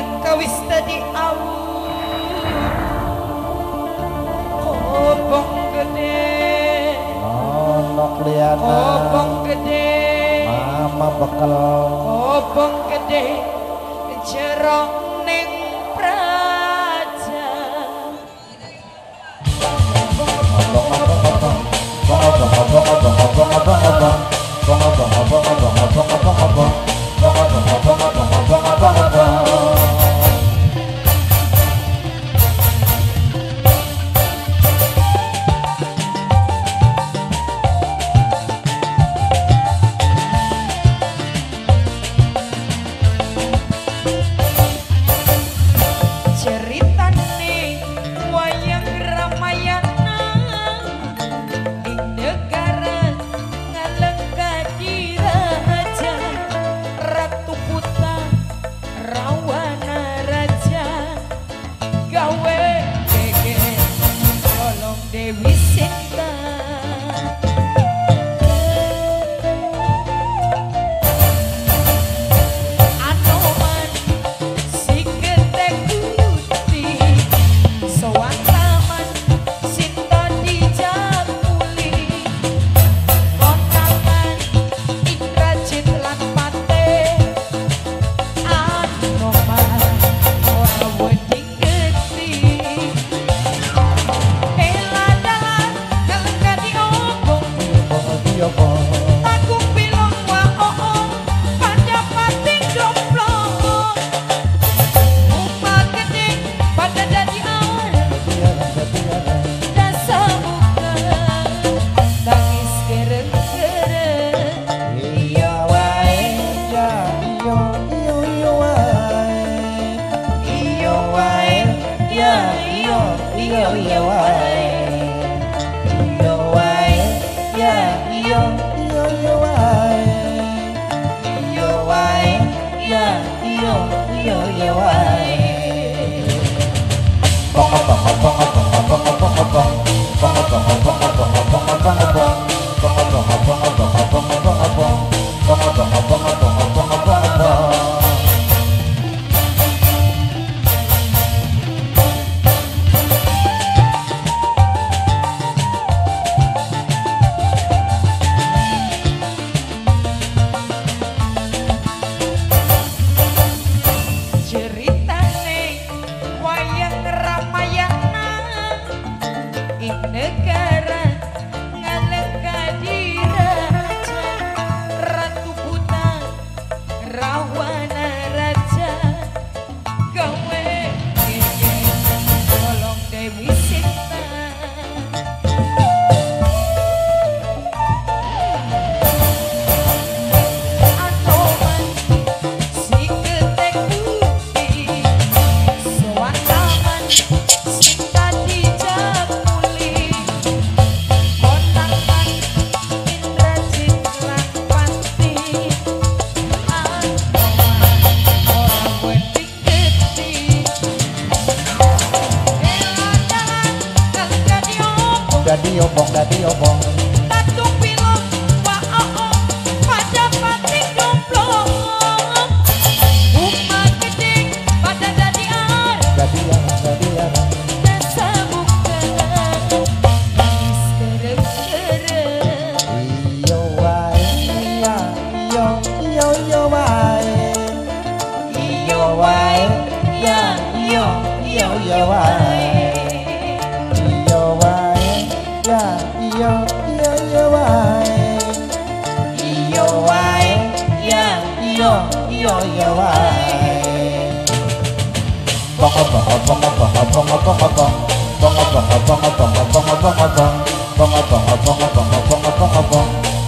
kawis tadi au kobong gede nonok liana kobong gede mama bekal kobong gede jerong ning praja ceritane wayang Ramayana di negara Ngalengka Raja Ratu Puta Rawana Raja gawe gege tolong Dewi Sinta Anoman si gede putih sowan taman Sinta dijabuli konangan Indrajit lan Pate Anoman ora wedi geti eladalan Ngalengka diobong Takung pilong wa oong pada pati domplong Umat gede pada dadi arep dasa buka tangis gereng-gereng iya wae ya iyo wae iya wae ya iyo wae iyo wae ya iyo wae iyo wae ya iyo wae ceritane wayang Ramayana di negara Ngalengka Raja Ratu Puta Rawana Raja gawe gege tolong Dewi Sinta Anoman si gede putih sowan taman Sinta dijabuli konangan Indrajit lan Pati Anoman ora wedi geti eladalan Ngalengka diobong dadi obong Tatung pilong wa oong pada pati domplong Umat gede pada dadi arep dasa buka tangis gereng-gereng iyo wae ya iyo wae iyo wae ya iyo wae iyo wae ya iyo wae iyo wae ya iyo wae bong